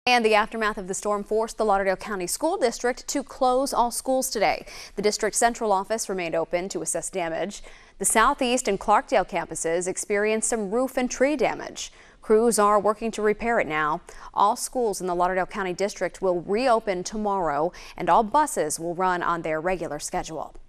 And the aftermath of the storm forced the Lauderdale County School District to close all schools today. The district's central office remained open to assess damage. The Southeast and Clarkdale campuses experienced some roof and tree damage. Crews are working to repair it now. All schools in the Lauderdale County District will reopen tomorrow, and all buses will run on their regular schedule.